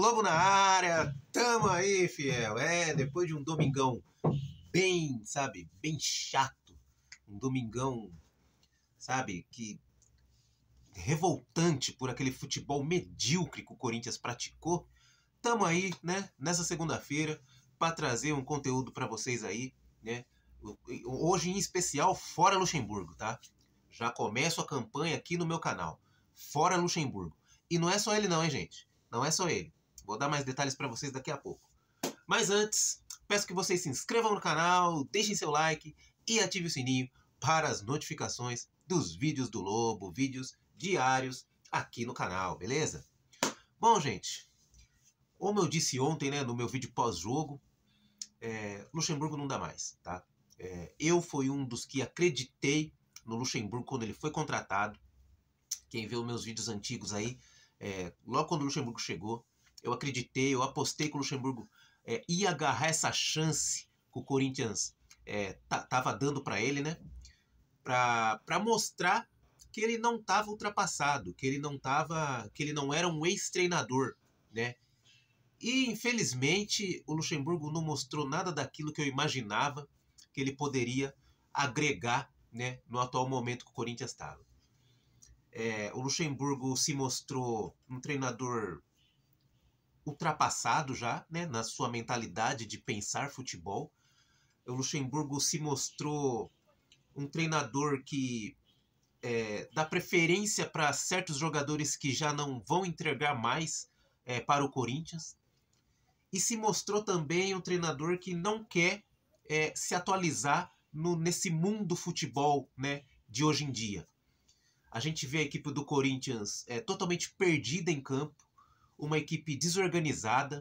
Lobo na área, tamo aí, fiel. Depois de um domingão bem, sabe, bem chato, um domingão, sabe, que revoltante por aquele futebol medíocre que o Corinthians praticou, tamo aí, né, nessa segunda-feira, para trazer um conteúdo para vocês aí, né, hoje em especial fora Luxemburgo, tá? Já começo a campanha aqui no meu canal, fora Luxemburgo. E não é só ele não, hein, gente? Não é só ele. Vou dar mais detalhes para vocês daqui a pouco. Mas antes, peço que vocês se inscrevam no canal, deixem seu like e ative o sininho para as notificações dos vídeos do Lobo, vídeos diários aqui no canal, beleza? Bom, gente, como eu disse ontem, né, no meu vídeo pós-jogo, Luxemburgo não dá mais, tá? Eu fui um dos que acreditei no Luxemburgo quando ele foi contratado. Quem vê os meus vídeos antigos aí, logo quando o Luxemburgo chegou, eu acreditei, eu apostei que o Luxemburgo ia agarrar essa chance que o Corinthians tava dando para ele, né? Para mostrar que ele não estava ultrapassado, que ele não era um ex-treinador, né? E infelizmente o Luxemburgo não mostrou nada daquilo que eu imaginava que ele poderia agregar, né, no atual momento que o Corinthians estava. O Luxemburgo se mostrou um treinador ultrapassado já, né, na sua mentalidade de pensar futebol. O Luxemburgo se mostrou um treinador que dá preferência para certos jogadores que já não vão entregar mais para o Corinthians. E se mostrou também um treinador que não quer se atualizar nesse mundo futebol, né, de hoje em dia. A gente vê a equipe do Corinthians totalmente perdida em campo, uma equipe desorganizada.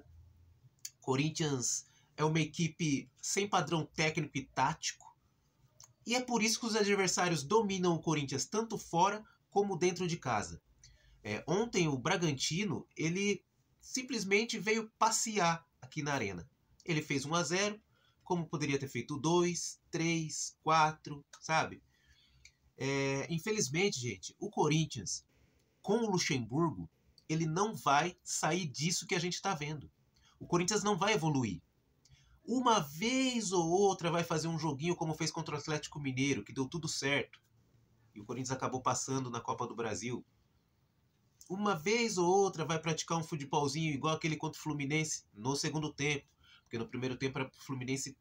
Corinthians é uma equipe sem padrão técnico e tático. E é por isso que os adversários dominam o Corinthians tanto fora como dentro de casa. Ontem o Bragantino, ele simplesmente veio passear aqui na arena. Ele fez 1-0, como poderia ter feito 2, 3, 4, sabe? Infelizmente, gente, o Corinthians, com o Luxemburgo, ele não vai sair disso que a gente está vendo. O Corinthians não vai evoluir. Uma vez ou outra vai fazer um joguinho como fez contra o Atlético Mineiro, que deu tudo certo. E o Corinthians acabou passando na Copa do Brasil. Uma vez ou outra vai praticar um futebolzinho igual aquele contra o Fluminense no segundo tempo. Porque no primeiro tempo o Fluminense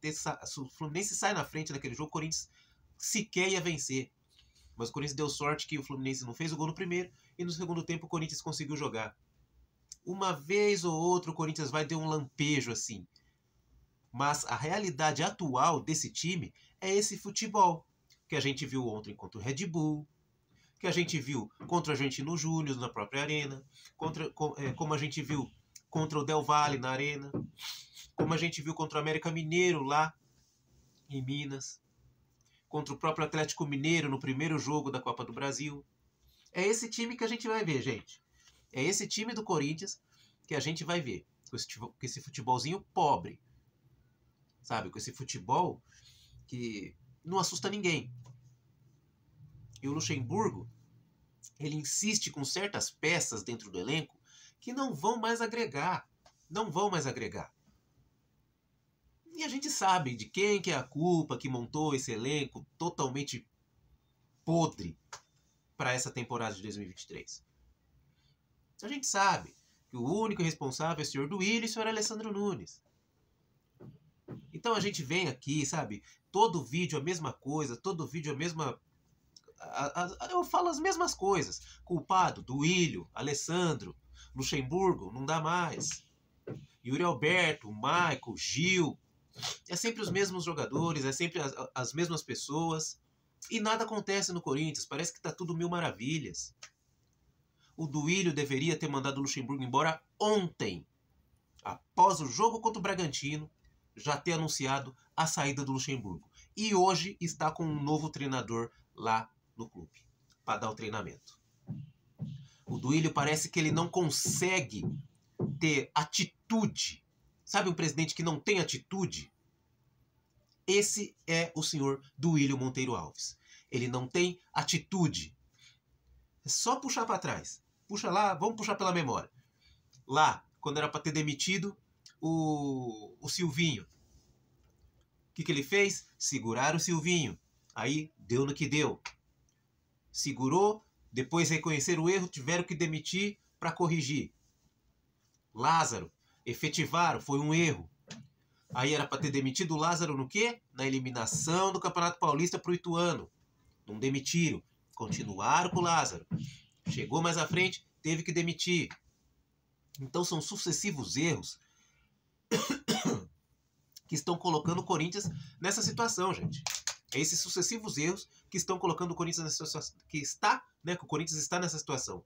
sai na frente naquele jogo, o Corinthians sequer ia vencer. Mas o Corinthians deu sorte que o Fluminense não fez o gol no primeiro e no segundo tempo o Corinthians conseguiu jogar. Uma vez ou outra o Corinthians vai ter um lampejo assim. Mas a realidade atual desse time é esse futebol que a gente viu ontem contra o Red Bull, que a gente viu contra o Argentino Júnior na própria arena, como a gente viu contra o Del Valle na arena, como a gente viu contra o América Mineiro lá em Minas, contra o próprio Atlético Mineiro no primeiro jogo da Copa do Brasil. É esse time que a gente vai ver, gente. É esse time do Corinthians que a gente vai ver. Com esse futebolzinho pobre. Sabe? Com esse futebol que não assusta ninguém. E o Luxemburgo, ele insiste com certas peças dentro do elenco que não vão mais agregar. Não vão mais agregar. E a gente sabe de quem que é a culpa que montou esse elenco totalmente podre para essa temporada de 2023. A gente sabe que o único responsável é o senhor Duílio e o senhor Alessandro Nunes. Então a gente vem aqui, sabe? Todo vídeo a mesma coisa, todo vídeo a mesma... Eu falo as mesmas coisas. Culpado, Duílio, Alessandro, Luxemburgo, não dá mais. Yuri Alberto, Michael, Gil... É sempre os mesmos jogadores, é sempre as mesmas pessoas. E nada acontece no Corinthians, parece que tá tudo mil maravilhas. O Duílio deveria ter mandado o Luxemburgo embora ontem. Após o jogo contra o Bragantino, já ter anunciado a saída do Luxemburgo. E hoje está com um novo treinador lá no clube, para dar o treinamento. O Duílio parece que ele não consegue ter atitude. Sabe um presidente que não tem atitude? Esse é o senhor Duílio Monteiro Alves. Ele não tem atitude. É só puxar para trás. Puxa lá, vamos puxar pela memória. Lá, quando era para ter demitido o Silvinho. O que ele fez? Segurar o Silvinho. Aí deu no que deu. Segurou, depois reconheceram o erro, tiveram que demitir para corrigir. Lázaro, efetivaram, foi um erro. Aí era para ter demitido o Lázaro no quê? Na eliminação do Campeonato Paulista para o Ituano. Não demitiram, continuaram com o Lázaro. Chegou mais à frente, teve que demitir. Então são sucessivos erros que estão colocando o Corinthians nessa situação, gente. É esses sucessivos erros que estão colocando o Corinthians nessa situação, que o Corinthians está nessa situação.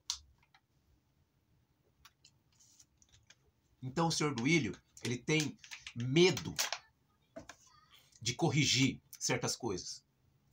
Então o senhor Duílio, ele tem medo de corrigir certas coisas.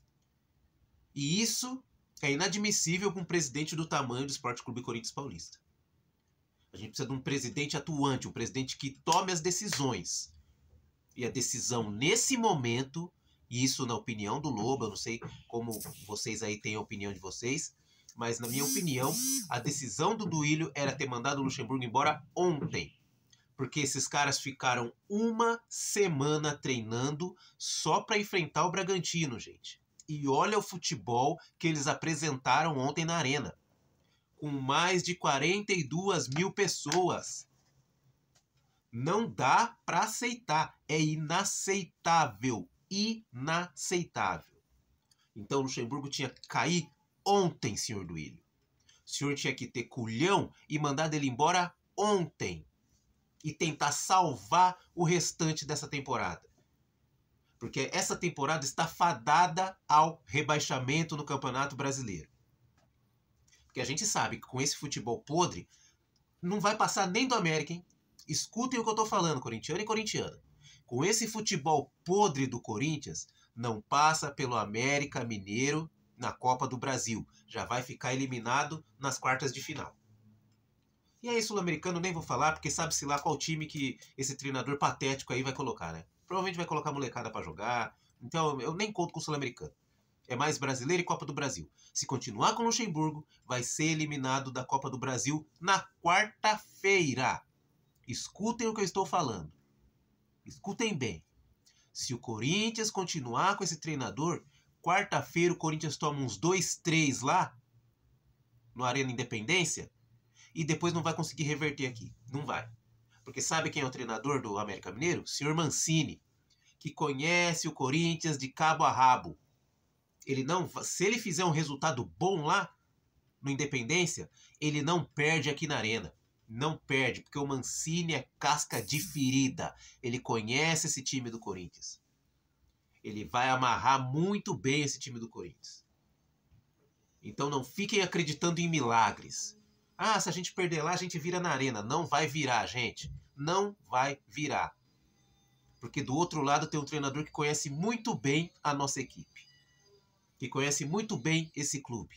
E isso é inadmissível para um presidente do tamanho do Sport Clube Corinthians Paulista. A gente precisa de um presidente atuante, um presidente que tome as decisões. E a decisão nesse momento, e isso na opinião do Lobo, eu não sei como vocês aí têm a opinião de vocês, mas na minha opinião, a decisão do Duílio era ter mandado o Luxemburgo embora ontem. Porque esses caras ficaram uma semana treinando só para enfrentar o Bragantino, gente. E olha o futebol que eles apresentaram ontem na Arena. Com mais de 42 mil pessoas. Não dá para aceitar. É inaceitável. Inaceitável. Então o Luxemburgo tinha que cair ontem, senhor Duílio. O senhor tinha que ter culhão e mandado ele embora ontem. E tentar salvar o restante dessa temporada. Porque essa temporada está fadada ao rebaixamento no Campeonato Brasileiro. Porque a gente sabe que com esse futebol podre, não vai passar nem do América, hein? Escutem o que eu tô falando, corintiano e corintiana. Com esse futebol podre do Corinthians, não passa pelo América Mineiro na Copa do Brasil. Já vai ficar eliminado nas quartas de final. E aí, sul-americano, nem vou falar, porque sabe-se lá qual time que esse treinador patético aí vai colocar, né? Provavelmente vai colocar molecada pra jogar. Então, eu nem conto com o sul-americano. É mais brasileiro e Copa do Brasil. Se continuar com o Luxemburgo, vai ser eliminado da Copa do Brasil na quarta-feira. Escutem o que eu estou falando. Escutem bem. Se o Corinthians continuar com esse treinador, quarta-feira o Corinthians toma uns 2-3 lá, no Arena Independência, e depois não vai conseguir reverter aqui. Não vai. Porque sabe quem é o treinador do América Mineiro? O senhor Mancini, que conhece o Corinthians de cabo a rabo. Ele não, se ele fizer um resultado bom lá, no Independência, ele não perde aqui na Arena. Não perde, porque o Mancini é casca de ferida. Ele conhece esse time do Corinthians. Ele vai amarrar muito bem esse time do Corinthians. Então não fiquem acreditando em milagres. Ah, se a gente perder lá, a gente vira na Arena. Não vai virar, gente. Não vai virar. Porque do outro lado tem um treinador que conhece muito bem a nossa equipe. Que conhece muito bem esse clube.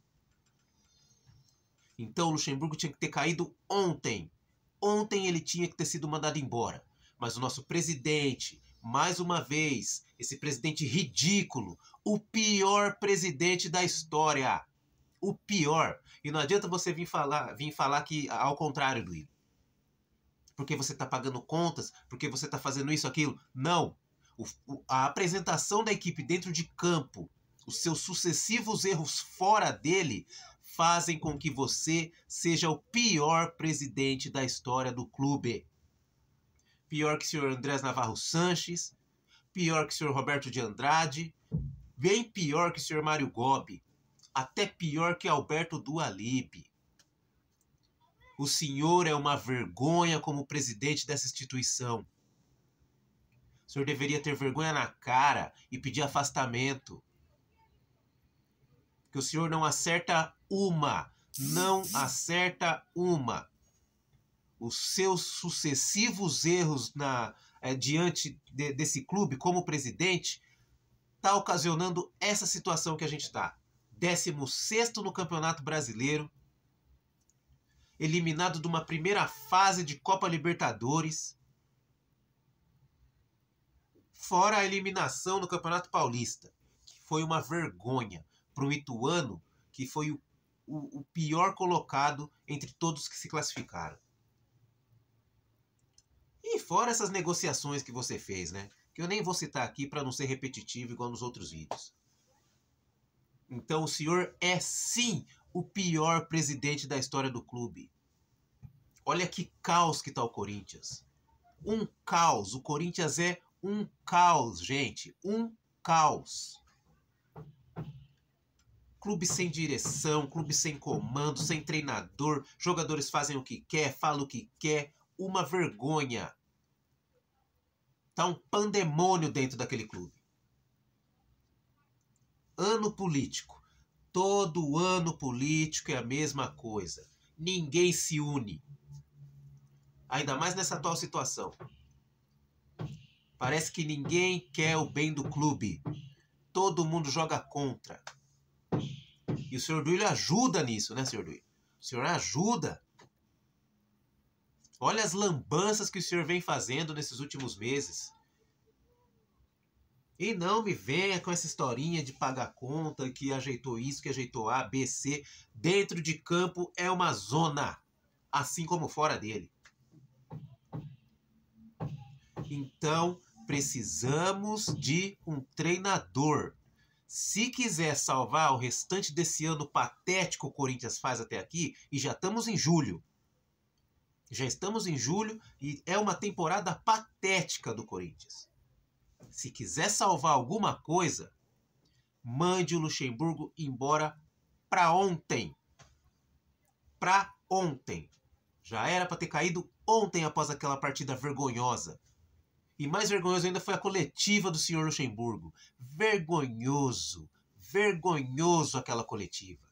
Então o Luxemburgo tinha que ter caído ontem. Ontem ele tinha que ter sido mandado embora. Mas o nosso presidente, mais uma vez, esse presidente ridículo, o pior presidente da história. O pior. E não adianta você vir falar que ao contrário, Duílio. Porque você está pagando contas, porque você está fazendo isso, aquilo. Não. A apresentação da equipe dentro de campo, os seus sucessivos erros fora dele, fazem com que você seja o pior presidente da história do clube. Pior que o senhor Andrés Navarro Sanches, pior que o senhor Roberto de Andrade, bem pior que o senhor Mário Gobi, até pior que Alberto Dualib. O senhor é uma vergonha como presidente dessa instituição. O senhor deveria ter vergonha na cara e pedir afastamento. Que o senhor não acerta uma. Não acerta uma. Os seus sucessivos erros diante desse clube como presidente está ocasionando essa situação que a gente está. 16º no Campeonato Brasileiro, eliminado de uma primeira fase de Copa Libertadores, fora a eliminação no Campeonato Paulista, que foi uma vergonha para o Ituano, que foi o pior colocado entre todos que se classificaram. E fora essas negociações que você fez, né? Que eu nem vou citar aqui para não ser repetitivo igual nos outros vídeos. Então o senhor é sim o pior presidente da história do clube. Olha que caos que tá o Corinthians. Um caos. O Corinthians é um caos, gente. Um caos. Clube sem direção, clube sem comando, sem treinador. Jogadores fazem o que quer, falam o que quer. Uma vergonha. Tá um pandemônio dentro daquele clube. Ano político. Todo ano político é a mesma coisa. Ninguém se une. Ainda mais nessa atual situação. Parece que ninguém quer o bem do clube. Todo mundo joga contra. E o senhor Duílio ajuda nisso, né, senhor Duílio? O senhor ajuda. Olha as lambanças que o senhor vem fazendo nesses últimos meses. E não me venha com essa historinha de pagar conta, que ajeitou isso, que ajeitou A, B, C. Dentro de campo é uma zona, assim como fora dele. Então, precisamos de um treinador. Se quiser salvar o restante desse ano patético que o Corinthians faz até aqui, e já estamos em julho. Já estamos em julho e é uma temporada patética do Corinthians. Se quiser salvar alguma coisa, mande o Luxemburgo embora para ontem. Para ontem. Já era para ter caído ontem após aquela partida vergonhosa. E mais vergonhoso ainda foi a coletiva do senhor Luxemburgo. Vergonhoso. Vergonhoso aquela coletiva.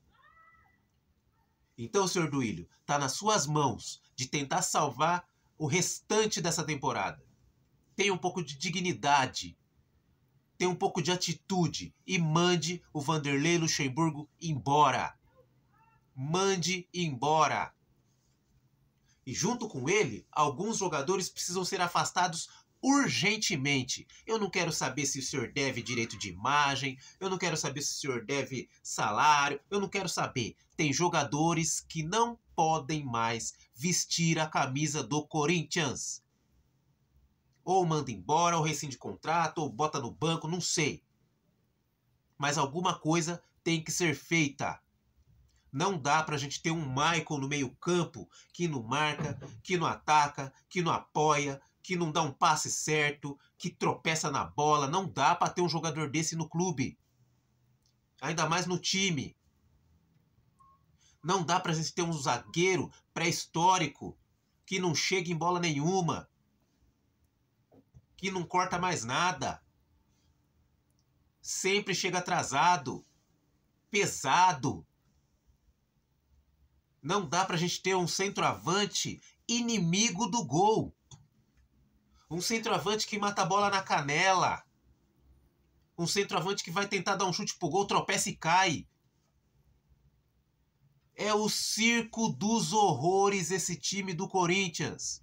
Então, senhor Duílio, está nas suas mãos de tentar salvar o restante dessa temporada. Tenha um pouco de dignidade. Tenha um pouco de atitude. E mande o Vanderlei Luxemburgo embora. Mande embora. E junto com ele, alguns jogadores precisam ser afastados urgentemente. Eu não quero saber se o senhor deve direito de imagem, eu não quero saber se o senhor deve salário, eu não quero saber. Tem jogadores que não podem mais vestir a camisa do Corinthians. Ou manda embora, ou rescinde contrato, ou bota no banco, não sei. Mas alguma coisa tem que ser feita. Não dá pra gente ter um Michael no meio campo que não marca, que não ataca, que não apoia, que não dá um passe certo, que tropeça na bola. Não dá pra ter um jogador desse no clube. Ainda mais no time. Não dá pra gente ter um zagueiro pré-histórico que não chega em bola nenhuma, que não corta mais nada. Sempre chega atrasado, pesado. Não dá pra gente ter um centroavante inimigo do gol. Um centroavante que mata a bola na canela. Um centroavante que vai tentar dar um chute pro gol, tropeça e cai. É o circo dos horrores esse time do Corinthians.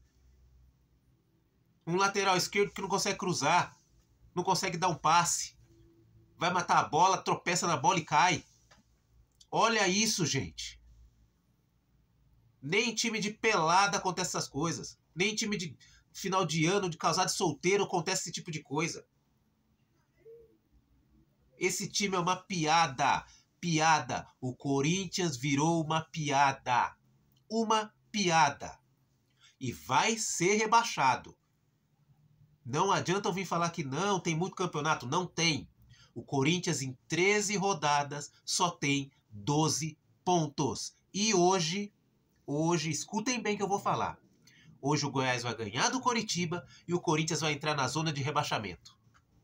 Um lateral esquerdo que não consegue cruzar. Não consegue dar um passe. Vai matar a bola, tropeça na bola e cai. Olha isso, gente. Nem em time de pelada acontece essas coisas. Nem em time de final de ano, de casado e solteiro, acontece esse tipo de coisa. Esse time é uma piada. Piada. O Corinthians virou uma piada. Uma piada. E vai ser rebaixado. Não adianta eu vir falar que não, tem muito campeonato. Não tem. O Corinthians em 13 rodadas só tem 12 pontos. E hoje, escutem bem o que eu vou falar. Hoje o Goiás vai ganhar do Coritiba e o Corinthians vai entrar na zona de rebaixamento.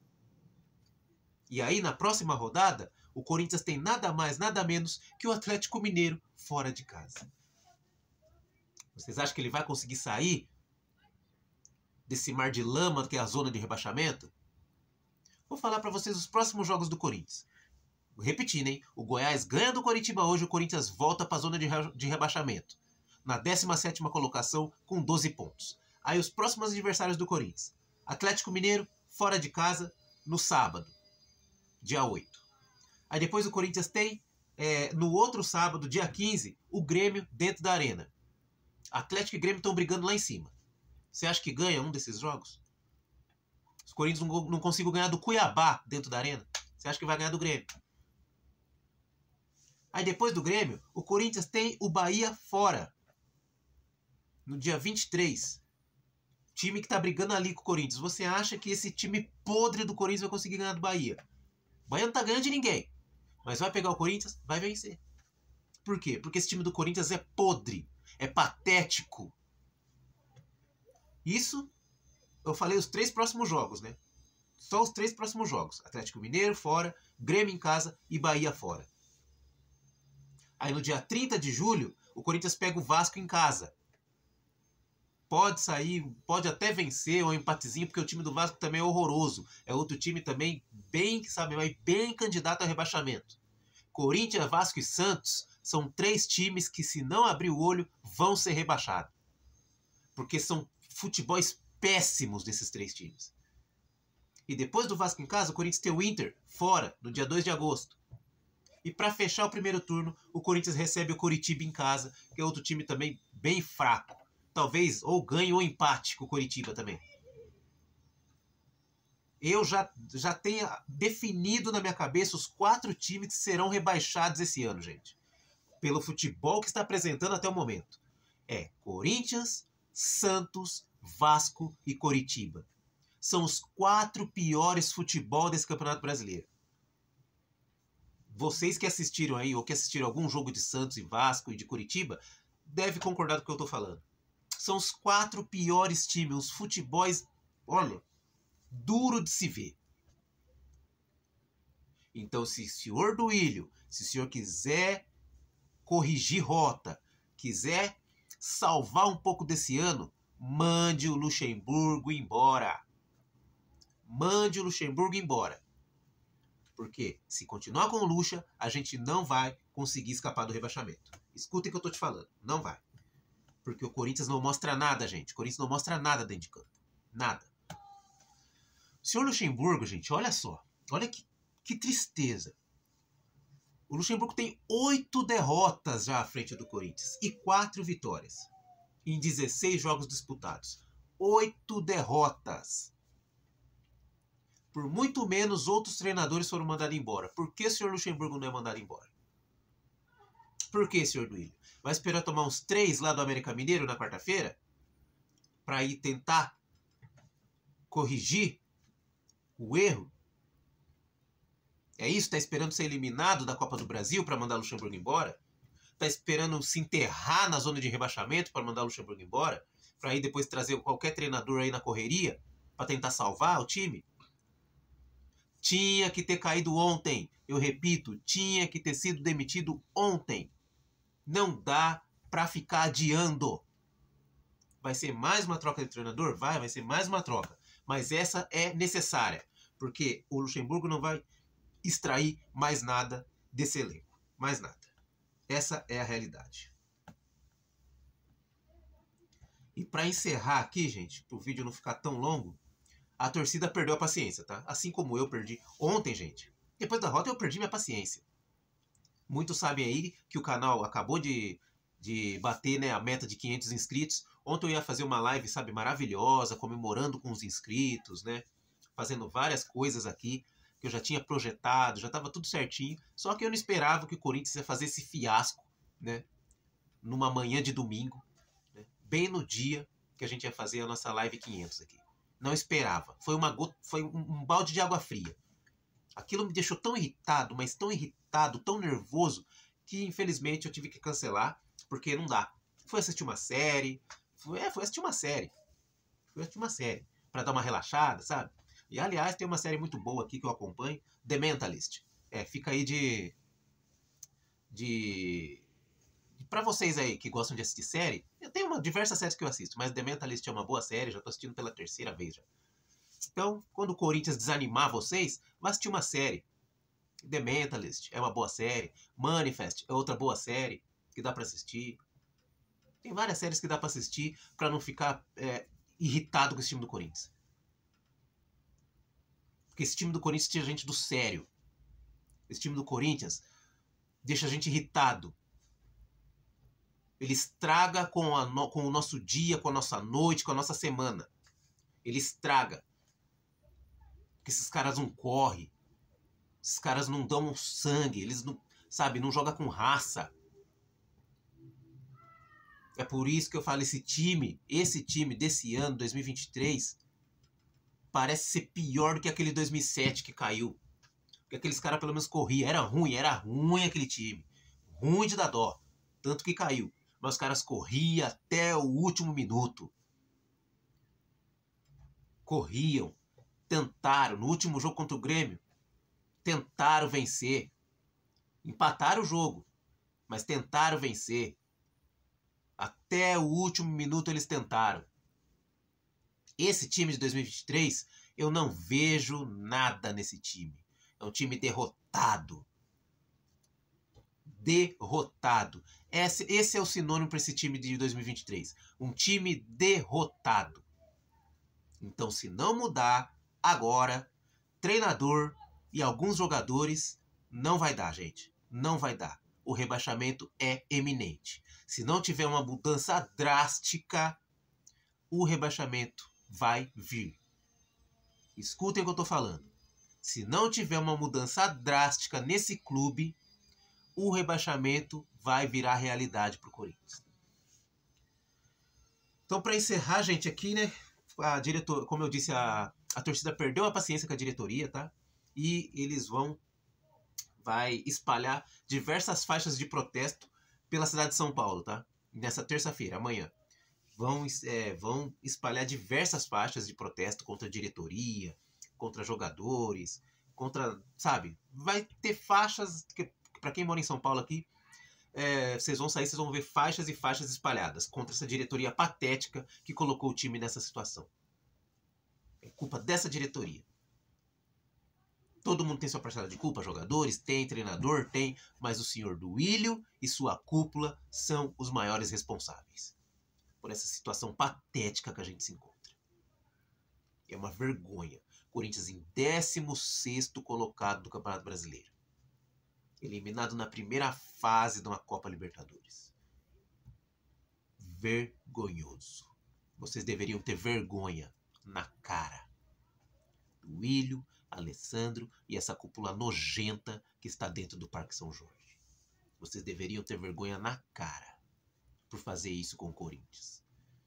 E aí, na próxima rodada, o Corinthians tem nada mais, nada menos que o Atlético Mineiro fora de casa. Vocês acham que ele vai conseguir sair desse mar de lama que é a zona de rebaixamento? Vou falar para vocês os próximos jogos do Corinthians. Repetindo, hein? O Goiás ganha do Coritiba hoje, o Corinthians volta para a zona de rebaixamento. Na 17ª colocação, com 12 pontos. Aí os próximos adversários do Corinthians. Atlético Mineiro, fora de casa, no sábado, dia 8. Aí depois o Corinthians tem, no outro sábado, dia 15, o Grêmio dentro da arena. Atlético e Grêmio estão brigando lá em cima. Você acha que ganha um desses jogos? Os Corinthians não conseguiu ganhar do Cuiabá dentro da arena. Você acha que vai ganhar do Grêmio? Aí depois do Grêmio, o Corinthians tem o Bahia fora. No dia 23. Time que tá brigando ali com o Corinthians. Você acha que esse time podre do Corinthians vai conseguir ganhar do Bahia? O Bahia não tá ganhando de ninguém. Mas vai pegar o Corinthians? Vai vencer. Por quê? Porque esse time do Corinthians é podre. É patético. Isso, eu falei os 3 próximos jogos, né? Só os 3 próximos jogos. Atlético Mineiro fora, Grêmio em casa e Bahia fora. Aí no dia 30 de julho, o Corinthians pega o Vasco em casa. Pode sair, pode até vencer ou um empatezinho, porque o time do Vasco também é horroroso. É outro time também bem, sabe, bem candidato ao rebaixamento. Corinthians, Vasco e Santos são 3 times que, se não abrir o olho, vão ser rebaixados. Porque são futebols péssimos desses 3 times. E depois do Vasco em casa, o Corinthians tem o Inter fora, no dia 2 de agosto. E para fechar o primeiro turno, o Corinthians recebe o Coritiba em casa, que é outro time também bem fraco. Talvez ou ganhe ou empate com o Coritiba também. Eu já tenho definido na minha cabeça os 4 times que serão rebaixados esse ano, gente. Pelo futebol que está apresentando até o momento. É Corinthians, Santos, Vasco e Coritiba. São os 4 piores futebol desse Campeonato Brasileiro. Vocês que assistiram aí, ou que assistiram algum jogo de Santos e Vasco e de Coritiba, devem concordar com o que eu estou falando. São os 4 piores times, os futebols, olha, duro de se ver. Então, se o senhor Duílio, se o senhor quiser corrigir rota, quiser salvar um pouco desse ano, mande o Luxemburgo embora. Mande o Luxemburgo embora. Porque se continuar com o Luxa, a gente não vai conseguir escapar do rebaixamento. Escutem o que eu tô te falando. Não vai. Porque o Corinthians não mostra nada, gente. O Corinthians não mostra nada dentro de campo. Nada. O senhor Luxemburgo, gente, olha só. Olha que tristeza. O Luxemburgo tem 8 derrotas já à frente do Corinthians. E 4 vitórias. Em 16 jogos disputados. 8 derrotas. Por muito menos, outros treinadores foram mandados embora. Por que o senhor Luxemburgo não é mandado embora? Por que, senhor Duílio? Vai esperar tomar uns 3 lá do América Mineiro na quarta-feira? Para ir tentar corrigir o erro? É isso? Tá esperando ser eliminado da Copa do Brasil para mandar o Luxemburgo embora? Tá esperando se enterrar na zona de rebaixamento para mandar o Luxemburgo embora? Para ir depois trazer qualquer treinador aí na correria para tentar salvar o time? Tinha que ter caído ontem. Eu repito, tinha que ter sido demitido ontem. Não dá para ficar adiando. Vai ser mais uma troca de treinador? Vai ser mais uma troca. Mas essa é necessária. Porque o Luxemburgo não vai extrair mais nada desse elenco. Mais nada. Essa é a realidade. E para encerrar aqui, gente, para o vídeo não ficar tão longo, a torcida perdeu a paciência, tá? Assim como eu perdi ontem, gente. Depois da derrota eu perdi minha paciência. Muitos sabem aí que o canal acabou de bater, né, a meta de 500 inscritos. Ontem eu ia fazer uma live, sabe, maravilhosa, comemorando com os inscritos, né? Fazendo várias coisas aqui que eu já tinha projetado, já estava tudo certinho. Só que eu não esperava que o Corinthians ia fazer esse fiasco, né? Numa manhã de domingo, né? Bem no dia que a gente ia fazer a nossa live 500 aqui. Não esperava. Foi um balde de água fria. Aquilo me deixou tão irritado, mas tão irritado, tão nervoso, que infelizmente eu tive que cancelar, porque não dá. Fui assistir uma série. Fui assistir uma série. Pra dar uma relaxada, sabe? E aliás, tem uma série muito boa aqui que eu acompanho, The Mentalist. Fica aí pra vocês aí que gostam de assistir série, eu tenho diversas séries que eu assisto, mas The Mentalist é uma boa série, já tô assistindo pela 3ª vez já. Então, quando o Corinthians desanimar vocês, vai assistir uma série. The Mentalist é uma boa série. Manifest é outra boa série que dá pra assistir. Tem várias séries que dá pra assistir pra não ficar irritado com esse time do Corinthians. Porque esse time do Corinthians tira gente do sério. Esse time do Corinthians deixa a gente irritado. Ele estraga com o nosso dia, com a nossa noite, com a nossa semana. Ele estraga. Porque esses caras não correm. Esses caras não dão sangue. Eles não, sabe, não jogam com raça. É por isso que eu falo, esse time desse ano, 2023, parece ser pior do que aquele 2007 que caiu. Porque aqueles caras pelo menos corriam. Era ruim aquele time. Ruim de dar dó. Tanto que caiu. Mas os caras corriam até o último minuto. Corriam. Tentaram. No último jogo contra o Grêmio, tentaram vencer. Empataram o jogo. Mas tentaram vencer. Até o último minuto eles tentaram. Esse time de 2023, eu não vejo nada nesse time. É um time derrotado. Derrotado. Esse é o sinônimo para esse time de 2023. Um time derrotado. Então, se não mudar agora, treinador e alguns jogadores, não vai dar, gente. Não vai dar. O rebaixamento é eminente. Se não tiver uma mudança drástica, o rebaixamento vai vir. Escutem o que eu estou falando. Se não tiver uma mudança drástica nesse clube, o rebaixamento vai virar realidade para o Corinthians. Então, para encerrar, gente, aqui, né? Como eu disse, a torcida perdeu a paciência com a diretoria, tá? E eles vai espalhar diversas faixas de protesto pela cidade de São Paulo, tá? Nessa terça-feira, amanhã. Vão espalhar diversas faixas de protesto contra a diretoria, contra jogadores, contra, sabe? Vai ter faixas, que para quem mora em São Paulo aqui, vocês vão ver faixas e faixas espalhadas contra essa diretoria patética que colocou o time nessa situação. É culpa dessa diretoria. Todo mundo tem sua parcela de culpa, jogadores, tem, treinador, tem, mas o senhor Duílio e sua cúpula são os maiores responsáveis por essa situação patética que a gente se encontra. É uma vergonha. Corinthians em 16º colocado do Campeonato Brasileiro. Eliminado na primeira fase de uma Copa Libertadores. Vergonhoso. Vocês deveriam ter vergonha na cara. Duílio, Alessandro e essa cúpula nojenta que está dentro do Parque São Jorge. Vocês deveriam ter vergonha na cara por fazer isso com o Corinthians.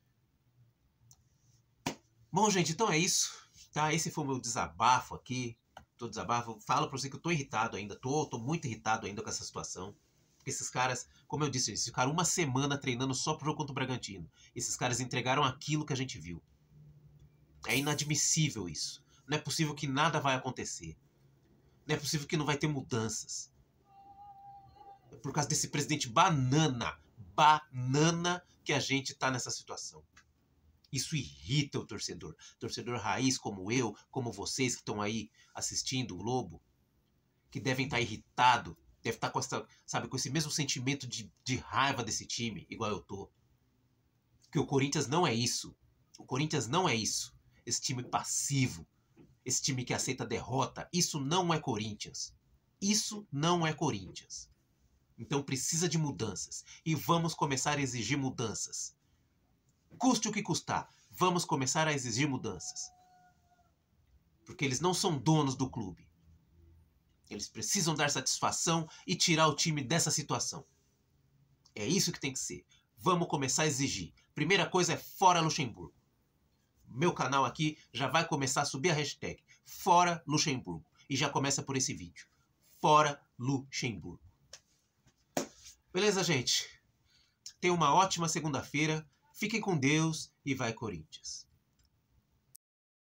Bom, gente, então é isso. Tá? Esse foi o meu desabafo aqui. Falo pra você que eu tô irritado ainda. Tô muito irritado ainda com essa situação. Porque esses caras, como eu disse, eles ficaram uma semana treinando só pro jogo contra o Bragantino. Esses caras entregaram aquilo que a gente viu. É inadmissível isso. Não é possível que nada vai acontecer. Não é possível que não vai ter mudanças. É por causa desse presidente banana que a gente tá nessa situação. Isso irrita o torcedor. Torcedor raiz como eu, como vocês que estão aí assistindo o Globo, que devem estar irritado, devem estar com esse mesmo sentimento de raiva desse time, igual eu tô. Porque o Corinthians não é isso. O Corinthians não é isso. Esse time passivo, esse time que aceita derrota, isso não é Corinthians. Isso não é Corinthians. Então precisa de mudanças. E vamos começar a exigir mudanças. Custe o que custar, vamos começar a exigir mudanças. Porque eles não são donos do clube. Eles precisam dar satisfação e tirar o time dessa situação. É isso que tem que ser. Vamos começar a exigir. Primeira coisa é fora Luxemburgo. Meu canal aqui já vai começar a subir a hashtag Fora Luxemburgo. E já começa por esse vídeo. Fora Luxemburgo. Beleza, gente? Tenha uma ótima segunda-feira. Fiquem com Deus e vai Corinthians.